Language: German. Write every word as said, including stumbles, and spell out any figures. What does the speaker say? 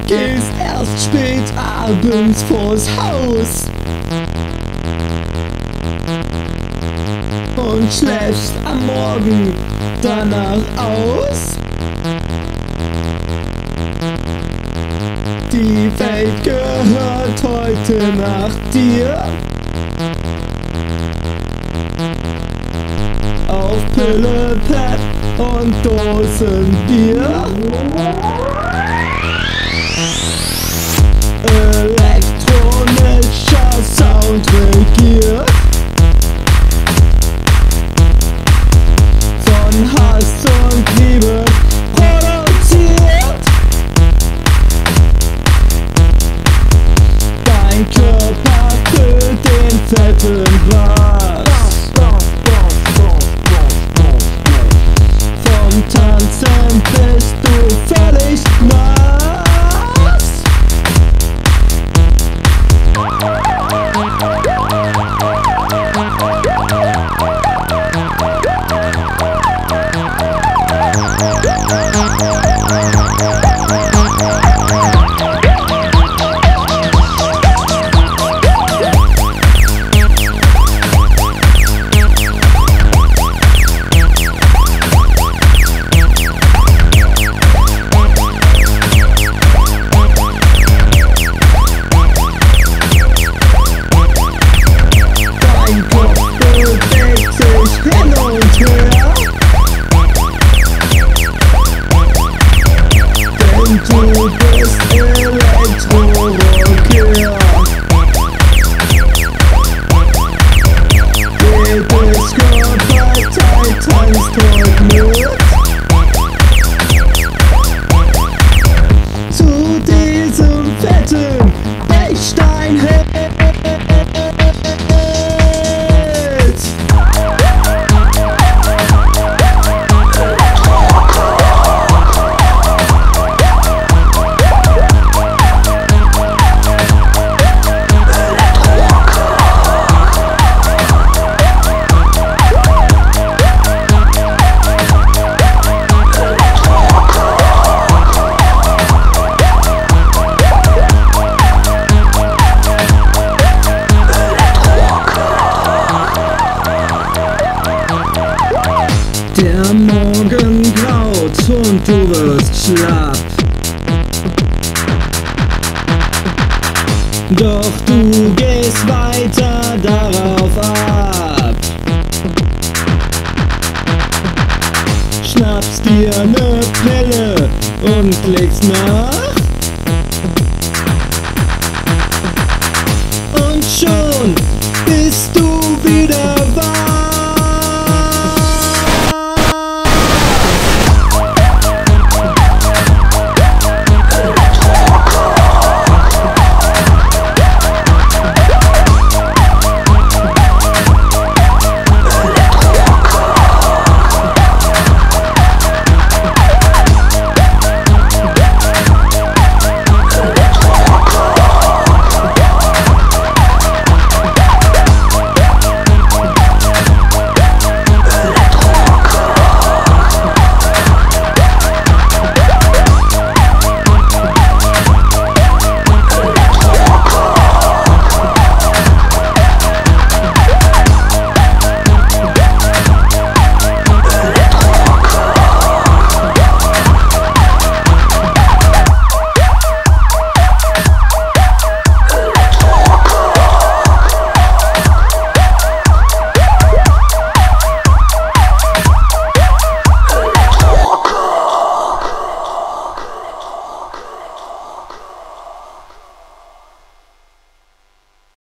gehst erst spät abends vors Haus und schläfst am Morgen danach aus. Die Welt gehört heute Nacht dir. Auf Pille, Pep und Dosenbier. Elektronischer Sound regiert. Von Hass und Liebe produziert. Dein Körper füllt den fetten Bass. Vom Tanzen bist du völlig nass. Hin und her, denn du bist Elektro-Rocker. Jedes Körperteil tanzt heute mit zu diesem fetten Bechstein-Hit. Der Morgen graut und du wirst schlapp. Doch du gehst weiter darauf ab. Schnappst dir ne Pille und legst nach.